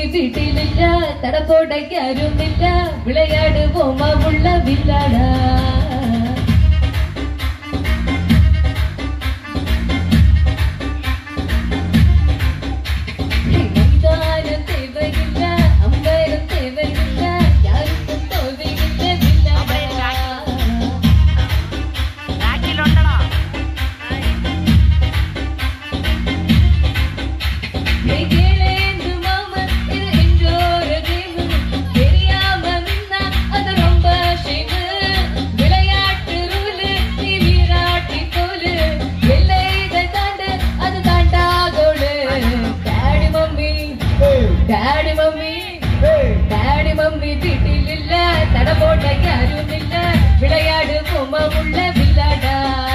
வீட்டிலில்ல தடப்போட யாரும் இல்ல விளையாடுவோமா உள்ள வில்லாடா மைதானம் தேவையில்ல அம்பரம் தேவையில்ல யாருக்கும் தேவையில்லை வில்லாடா டாடி மம்மி வீட்டில் இல்ல தடபோட யாரும் இல்ல விளையாடு போமா உள்ள வில்லாடா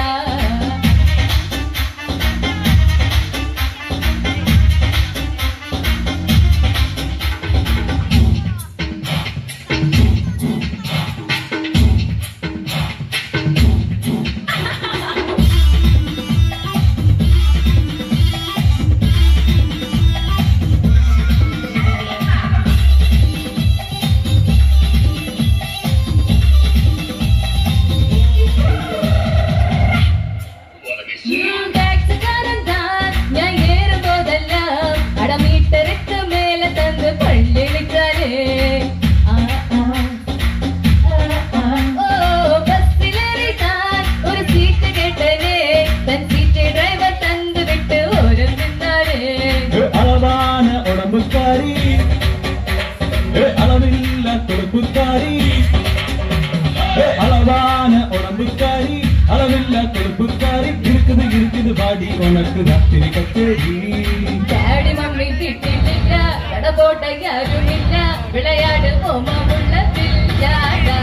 அளவான உடம்புக்காரி அளவில்ல கொழுப்புக்காரி இருக்குது இருக்குது பாடி உனக்கு ராத்திரி கச்சேரி டாடி மம்மி வீட்டில் இல்ல தடபோட யாரும் இல்ல விளையாடு போமா உள்ள வில்லாடா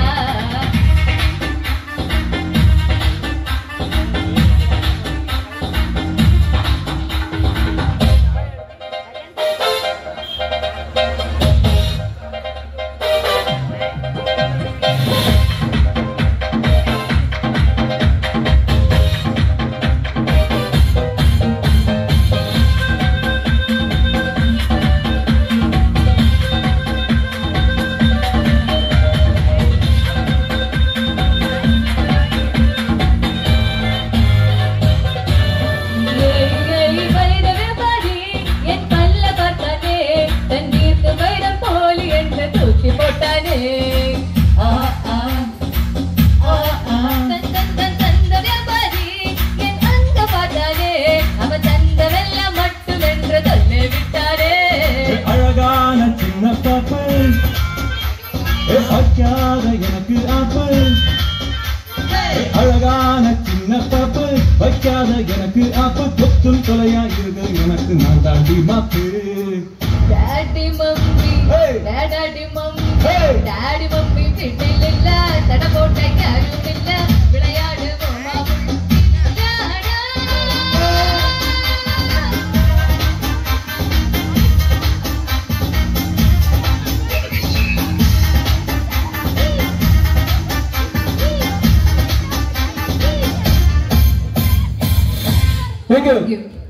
அழகான சின்ன பாப்பு வைக்காத எனக்கு ஆப்பு அழகான சின்ன பாப்பு வைக்காத எனக்கு ஆப்பு தொத்தும் தொலையா இருது எனக்கு நான் தாண்டி மாப்பு daddy mummy daddy mummy daddy mummy வீட்டில் இல்ல தடபோட்ட யாரும் இல்ல விளையாடு போமா Thank you.